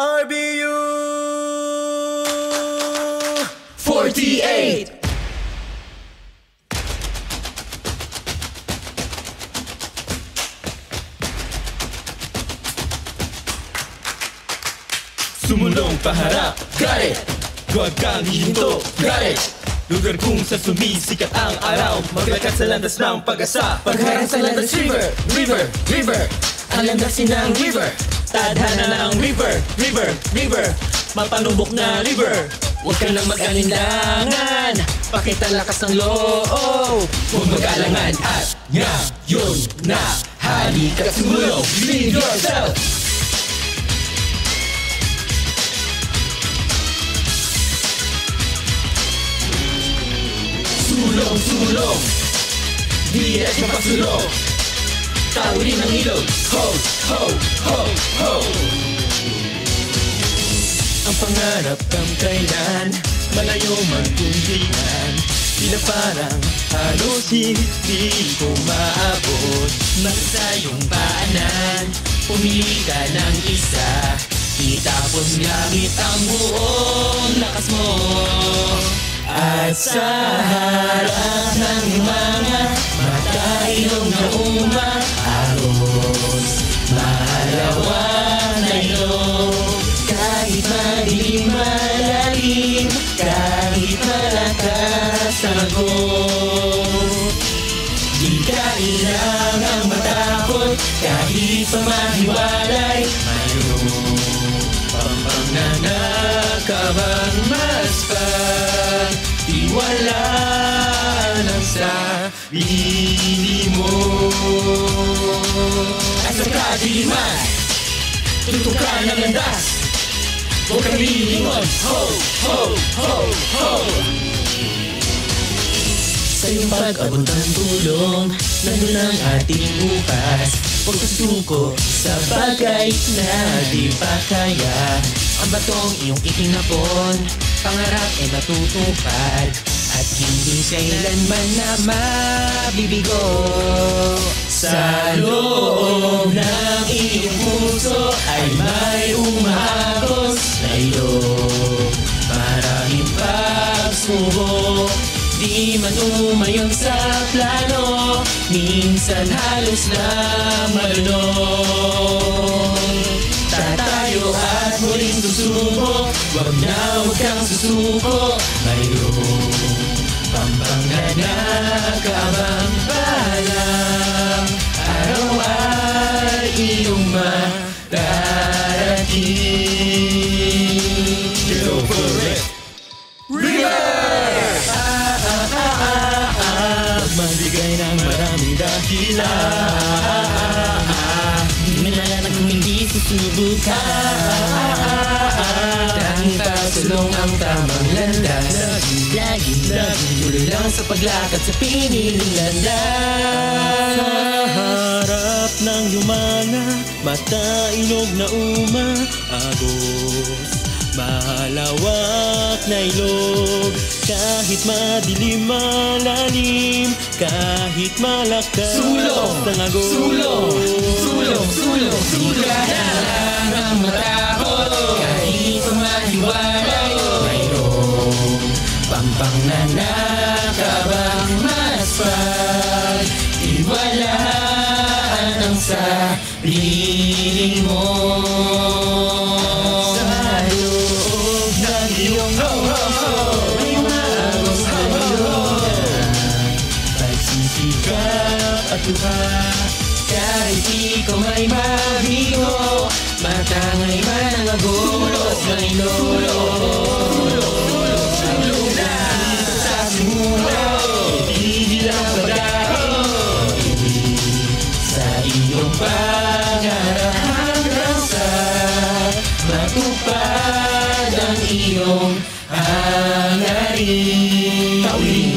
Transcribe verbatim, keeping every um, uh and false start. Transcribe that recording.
R B U forty-eight. Sumulong paharap, got it. Huwag kang hihinto, got it. Lugar kung sa sumisikat ang araw, maglakad sa landas ng pag-asa. Pagharang sa landas river, river, river. Ang landasin ng river, tadhana ng river, river, river. Mapanubok na river. Huwag ka lang mag-alinlangan, pakita lakas ng loob. Huwag mag-alangan at ngayon na halika sumulong, lead yourself. Sulong, sulong, di at mapasulong. Tawirin ang ilog, ho, ho, ho, ho. Ang pangarap kamkayan, malayo magkundihan. Tila parang halos hindi ko maabot. Nasa iyong paanan, pumili ka ng isa. Itapon gamit ang buong lakas mo. At sa harap ng mga mata ilong na umaagos, mahalawang na ilong. Kahit madilim malalim, kahit malakas ang agos, di ka kailangang matakot, kahit pa mahiwalay. Mayroong pampang na nakabang mas pag-iwala ng sarili mo. At sa kadiliman, tutukan ng landas. Huwag kang lilingon, ho, ho, ho, ho. Sa iyong pag-abot ng tulong, nandun ang ating bukas. Huwag susuko sa bagay na di pa kaya. Ang batong iyong itinapon, pangarap ay matutupad. At hindi kailanman na mabibigo. Sa loob ng iyong puso ay may umagos na ilog. Maraming pagsubok, di man umayon sa plano, minsan halos na malunod. Tatayo at muling susubok, wag na wag kang susuko. Mayroong pampang na nakabang balang araw ay iyong madarating. Go for it, river! Ah, ah, ah, ah, ah. Magbigay ng maraming dahilan. Ah, ah, ah. Di mananag kung hindi susubukan. Ah, ah, ah. Tanging pasulong ang tamang landas. Lagi, lagi, tuloy lang sa paglakad sa piniling landas. Sa harap ng yumana, mata ilog na umaagos, mahalawak na ilog. Kahit madilim malalim, kahit malakas ang agos. Sulong, sulong, sulong, sulong. Di ka lang matakot, kahit pa mahiwalay. Mayroong pampang na nakabang mas pag-iwalaan ang sarili mo. Sa loob ng iyong may umagos na ilog. Pagsisikap at luha, kahit ikaw may mabigo, matangay man ang agos na ilog. Pangarap hanggang sa matupad ang iyong hangarin.